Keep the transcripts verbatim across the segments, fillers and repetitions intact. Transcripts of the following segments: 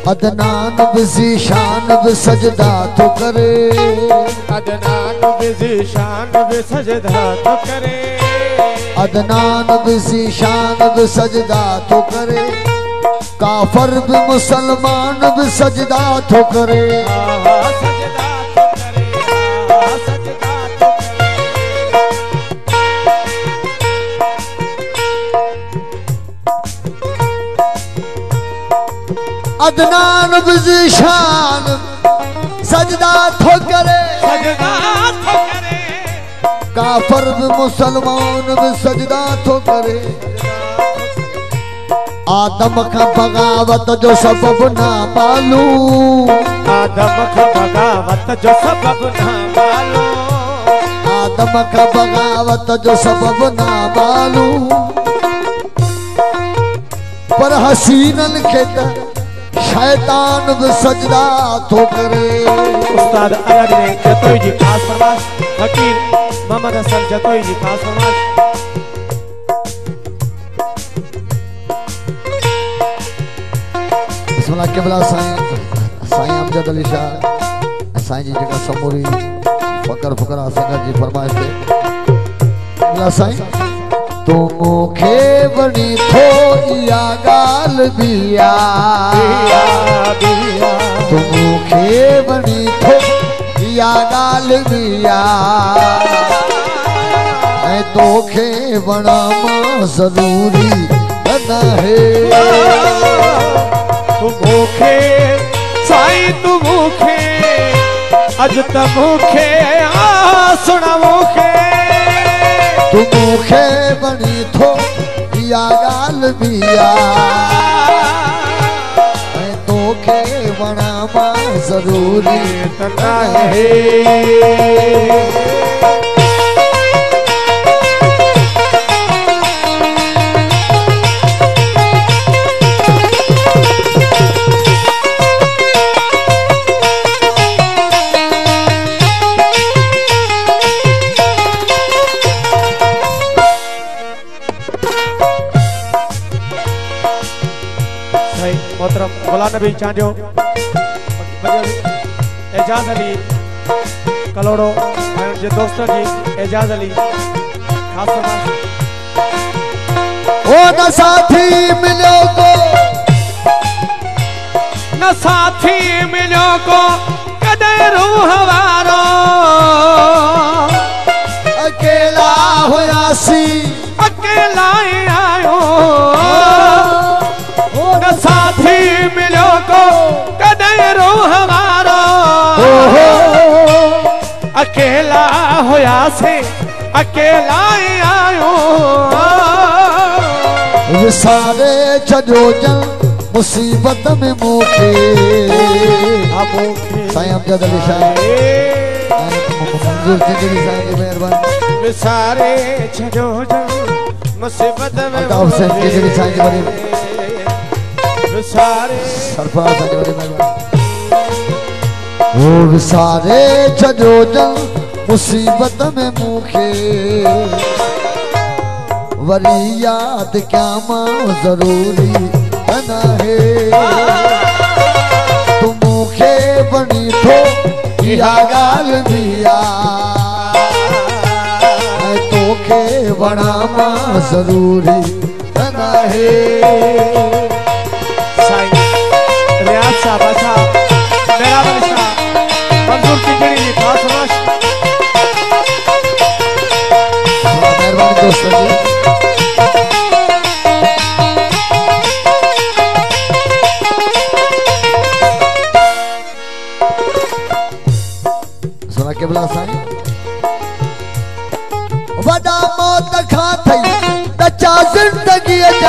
Adnan busy शान भी सजदा तो करे, अदनान बिजी शान भी सजदा तो करे, अदनान बिजी शान भी सजदा तो करे, काफर भी मुसलमान भी सजदा तो करे, सजदा तो करे, सजदा तो करे। अदनान बिजी शान सजदा तो करे, सजदा तो करे, काफर भी मुसलमान भी सजदा तो करे। आदम का बगावत जो सबब ना मालूम, आदम का बगावत जो सबब ना मालूम, आदम का बगावत जो सबब ना मालूम, पर हसीनन के शैतान भी सजदा तो करे। उस्ताद अलग ने जतोई जी खास फरमाश, फकीर मोहम्मद हसन जतोई जी खास फरमाश। बिस्मिल्लाह क़िबला साईं साईं अमजद अली शाह साईं जी जगह समूरी फकर फकरा संगत जी फरमाइश थे। क़िबला साईं तू मूंखे बणी थो इहा ॻाल्हि बिया, तू मूंखे बणी थो इहा ॻाल्हि बिया, ऐं तोखे वणा मां ज़रूरी न आहे। तू मूंखे साईं तू मूंखे अज त मूंखे सुण मूंखे, तू मूंखे बणी थो इहा ॻाल्हि बिया, ऐं तोखे वणा मां ज़रूरी त नाहे। मोहतरम गुलाम नबी चांडियो, एजाज अली कलोड़ो जे दोस्त जी एजाज अली खास फरमाइश। ओ न साथी मिलो को, न साथी मिलो को कदे रूह वारो, अकेला हुयासी अकेला आयो, न साथी मिलो को कदे रूह वारो, अकेला होया से अकेला आयो। विसारे छॾो जन मुसीबत में मूंखे, साईं अमजद अली शाह मंजूर चिंजड़ी साईं जी महिरबानी। विसारे छॾो जन मुसीबत में अल्ताफ हुसैन चिंजड़ी साईं जी वरी विसारे सरफराज साईं जी वरी महिरबानी। ओ विसारे छॾो जन मुसीबत में मूंखे, वरी याद क्या मां ज़रूरी न आहे। तू मूंखे बणी थो इहा ॻाल्हि बिया, ऐं तोखे वणा मां ज़रूरी न आहे। साईं रियाज साहब अच्छा मेरा बलिशा मंजूर चिंजड़ी जी खास फरमाइश। मेहरबानी दोस्तों जी। सुना क़िबला साईं वॾा मौत खां थई तचा ज़िंदगीअ जा,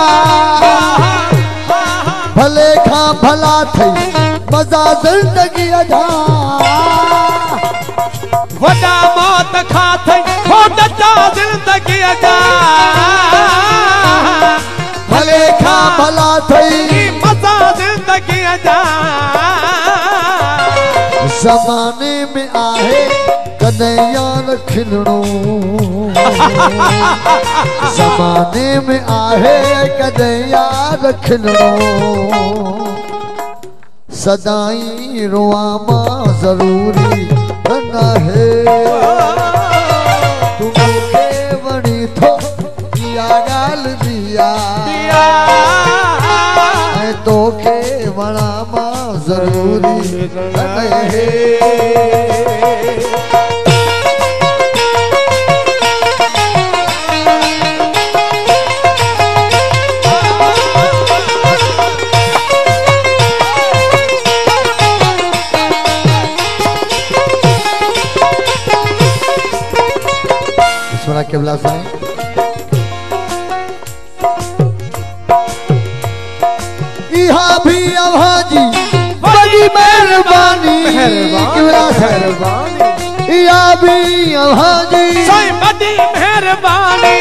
भले खां भला थई मज़ा ज़िंदगीअ जा, वॾा मौत खां थई तचा ज़िंदगीअ जा, भले खां भला थई मज़ा ज़िंदगीअ जा। ज़माने में आहे कॾहिं यार खिलणो, ज़माने में आहे कॾहिं यार खिलणो, सदाई रुआ मां जरूरी न है तुमके वणी थो या गाल दिया तो के वणा मां जरूरी न है केवला साईं इहा भी अभाजी बड़ी मेहरबानी केवला साईं इहा भी अभाजी साईं बड़ी मेहरबानी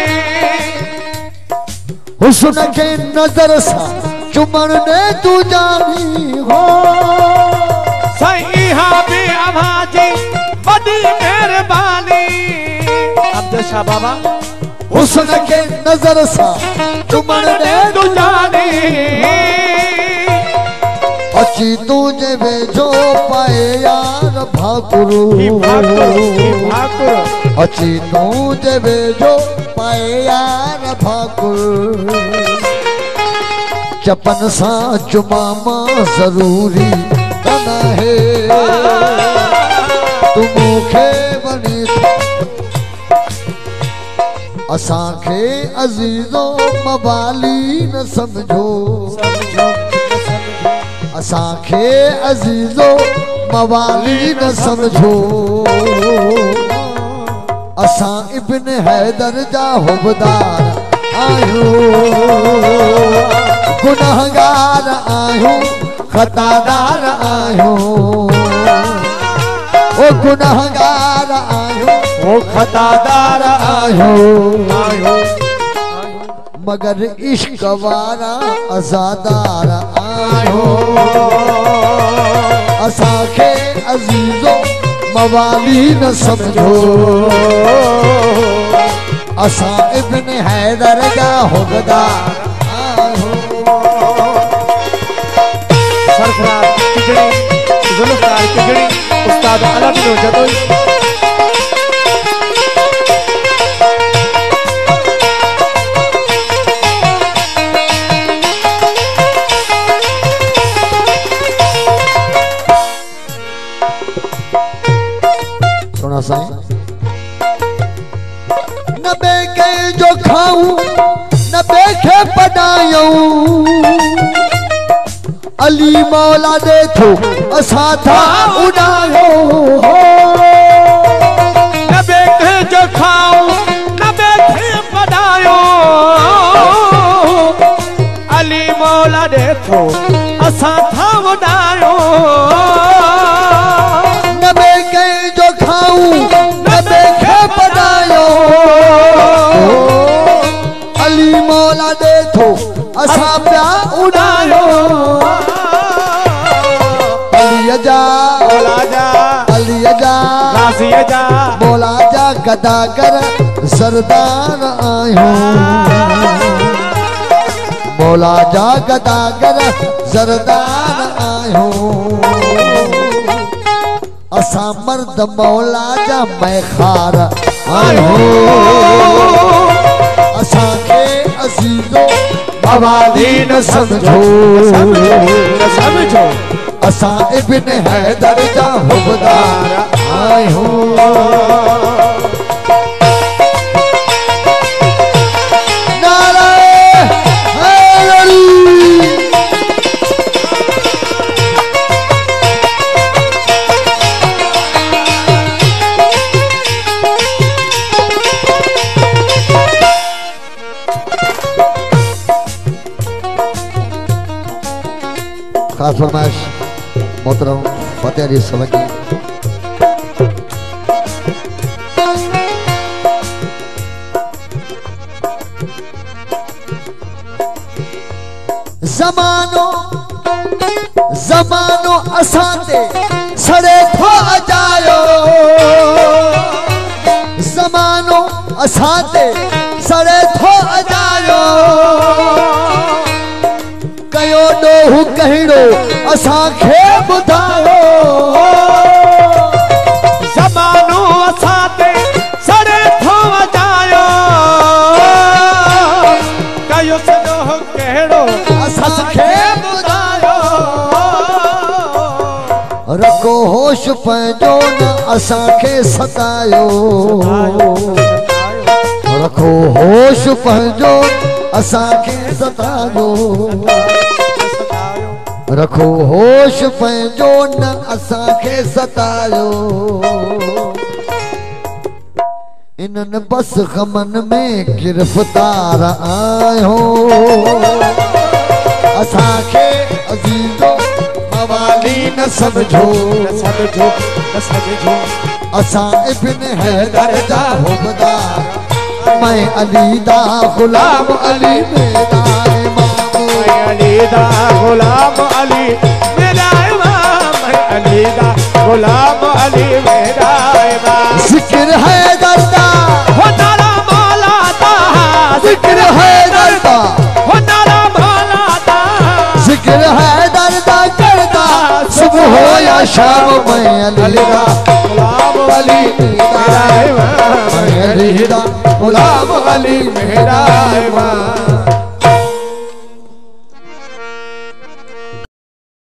हुस्न के नजर सा चुमन ने तू जानी हो साईं इहा भी अभाजी बड़ी मेहरबानी शाह बाबा हुस्न के नजर सा चुमन ने तू जानी अची तुझे बेजो पाए यार भाकुरू अची तुझे बेजो पाए यार भाकुर चपन सा चुमामा जरूरी बना है तुम खे बनी असांखे अजीजो मवाली न समझो असांखे अजीजो मवाली न समझो असां इब्न हैदर जा हुबदार आहियूं गुनाहगार आहियूं खतादार आहियूं ओ गुनाहगार आहियूं ओ खतादार आहियो मगर इश्क वारा अज़ादार आहियो असांखे अजीजो मवाली न समझो असां इब्न हैदर जा हुबदार आहियो सरफराज किजड़ी जुल्फकार किजड़ी उस्ताद अलादीन जदोई न बेके जो खाऊं न बेखे पढ़ायूं अली मौला दे थो असां था उड़ायो न बेके जो खाऊं न बेखे पढ़ायूं अली मौला दे थो असां था उड़ायो न बेके जो खाऊं न बेखे पढ़ायो अली मौला दे थो असां पिया उड़ायो अली जा मौला जा अली जा गाज़ी जा मौला जा गदागर सरदार आहियूं मौला जा गदागर सरदार आहियूं असां मर्द मौला जा मैखार आहियूं असांखे अजीजो मवाली न समझो समझो असां इब्न हैदर जा हुबदार आहियूं नारे हैदरी खास फरमाइश मोहतरम फतेह अली सवकी ज़मानो ज़मानो असां ते सड़े थो अजायो ज़मानो असां ते सड़े थो अजायो कयो ॾोह हू कहिड़ो असांखे ॿुधायो ज़मानो असां ते सड़े थो वॼायो कयो सॼो कहिड़ो असांखे ॿुधायो रखो होश पंहिंजो न असांखे सतायो रखो होश पंहिंजो असांखे सतायो रखो होश पंहिंजो न असांखे सतायो इन्हनि बस गमन में गिरफ़्तार आहियो असांखे अज़ीज़ो मवाली न समझो न समझो न समझो असां इब्न हैदर जा हुबदार मैं अली दा गुलाम अली मेरा इमाम मैं अली दा गुलाम अली मेरा इमाम मैं अली दा गुलाम अली मेरा इमाम जिक्र हैदर दा हो नारा मौला दा जिक्र हैदर दा हो नारा मौला दा जिक्र हैदर दा करदा सुबह हो या शाम मैं अली दा गुलाम अली मेरा मेरा इमाम मैं अली दा गुलाम अली मेरा इमाम